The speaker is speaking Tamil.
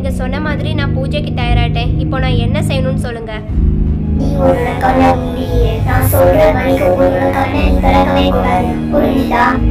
நீங்க சொன்ன மாதிரி நான் பூஜைக்கு தயாராயிட்டேன். இப்போ நான் என்ன செய்யணும்னு சொல்லுங்க. நீ உன்னோட கண்ணை மூடியே. நான் சொல்ற மாதிரி உன்னோட கண்ணை நீ திறக்கவே கூடாது, புரிஞ்சுதா?